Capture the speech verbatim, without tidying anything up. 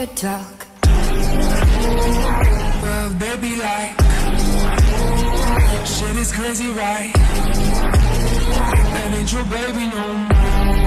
your talk. Well, baby, like, shit is crazy, right? That ain't your baby no more.